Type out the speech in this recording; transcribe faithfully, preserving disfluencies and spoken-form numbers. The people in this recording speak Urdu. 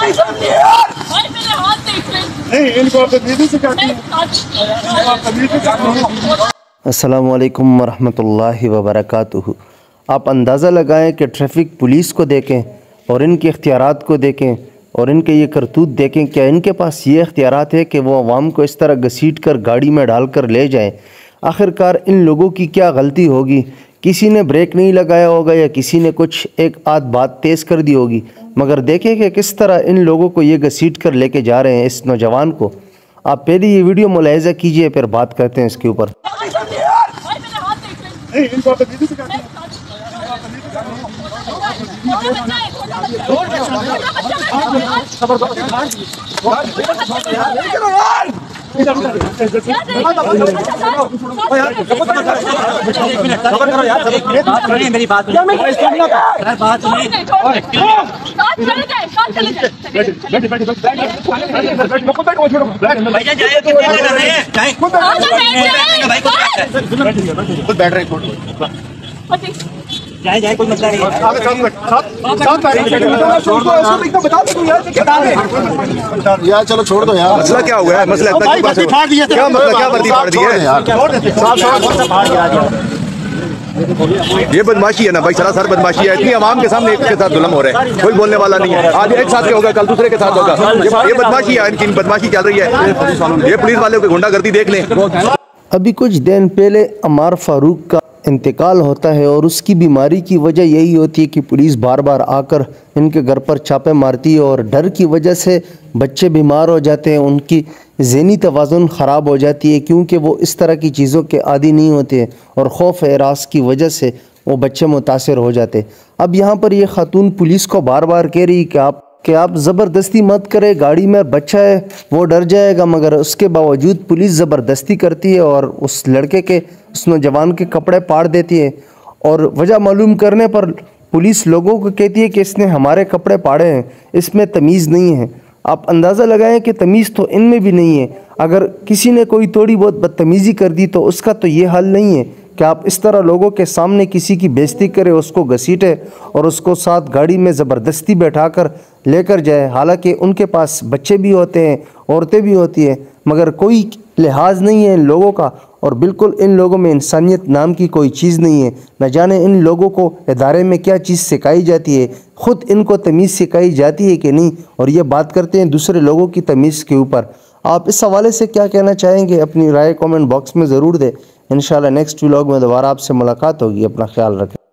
السلام علیکم ورحمۃ اللہ وبرکاتہ۔ آپ اندازہ لگائیں کہ ٹریفک پولیس کو دیکھیں اور ان کے اختیارات کو دیکھیں اور ان کے یہ کرتوت دیکھیں، کیا ان کے پاس یہ اختیارات ہے کہ وہ عوام کو اس طرح گھسیٹ کر گاڑی میں ڈال کر لے جائیں؟ آخرکار ان لوگوں کی کیا غلطی ہوگی؟ کسی نے بریک نہیں لگایا ہوگا یا کسی نے کچھ ایک آدھ بات تیز کر دی ہوگی، مگر دیکھیں کہ کس طرح ان لوگوں کو یہ گھسیٹ کر لے کے جا رہے ہیں اس نوجوان کو۔ آپ پہلے یہ ویڈیو ملاحظہ کیجئے، پھر بات کرتے ہیں اس کے اوپر۔ جائے جائے کوئی مسئلہ نہیں یار، چلو چھوڑ دو یار۔ مسئلہ کیا ہوا ہے؟ مسئلہ اتنا کیا مسئلہ کیا بردی پھاڑ دی ہے؟ یہ بدماشی ہے نا بھائی، سراسر بدماشی ہے۔ اتنی عوام کے سامنے ایک کے ساتھ ظلم ہو رہا ہے، کوئی بولنے والا نہیں ہے۔ آج ایک ساتھ کے ہوگا، کل دوسرے کے ساتھ ہوگا۔ یہ بدماشی ہے، ان کی بدماشی چل رہی ہے۔ یہ پولیس والوں کی گنڈا گردی دیکھ لیں۔ ابھی کچھ دن پہلے عمار فاروق کا انتقال ہوتا ہے اور اس کی بیماری کی وجہ یہی ہوتی ہے کہ پولیس بار بار آ کر ان کے گھر پر چھاپے مارتی ہے اور ڈر کی وجہ سے بچے بیمار ہو جاتے ہیں، ان کی ذہنی توازن خراب ہو جاتی ہے کیونکہ وہ اس طرح کی چیزوں کے عادی نہیں ہوتے ہیں اور خوف ہراس کی وجہ سے وہ بچے متاثر ہو جاتے ہیں۔ اب یہاں پر یہ خاتون پولیس کو بار بار کہہ رہی کہ آپ کہ آپ زبردستی مت کرے، گاڑی میں بچہ ہے وہ ڈر جائے گا، مگر اس کے باوجود پولیس زبردستی کرتی ہے اور اس لڑکے کے اس نوجوان کے کپڑے پاڑ دیتی ہے، اور وجہ معلوم کرنے پر پولیس لوگوں کو کہتی ہے کہ اس نے ہمارے کپڑے پاڑے ہیں، اس میں تمیز نہیں ہے۔ آپ اندازہ لگائیں کہ تمیز تو ان میں بھی نہیں ہے۔ اگر کسی نے کوئی تھوڑی بہت بدتمیزی کر دی تو اس کا تو یہ حل نہیں ہے کہ آپ اس طرح لوگوں کے سامنے کسی کی بےزتی کرے، اس کو گھسیٹے اور اس کو ساتھ گاڑی میں زبردستی بیٹھا کر لے کر جائے، حالانکہ ان کے پاس بچے بھی ہوتے ہیں، عورتیں بھی ہوتی ہیں، مگر کوئی لحاظ نہیں ہے ان لوگوں کا، اور بالکل ان لوگوں میں انسانیت نام کی کوئی چیز نہیں ہے۔ نہ جانے ان لوگوں کو ادارے میں کیا چیز سکھائی جاتی ہے، خود ان کو تمیز سکھائی جاتی ہے کہ نہیں، اور یہ بات کرتے ہیں دوسرے لوگوں کی تمیز کے اوپر۔ آپ اس حوالے سے کیا کہنا چاہیں گے؟ اپنی رائے کومنٹ باکس میں ضرور دیں۔ انشاءاللہ نیکسٹ ولاگ میں دوبارہ آپ سے ملاقات ہوگی۔ اپنا خیال رکھیں۔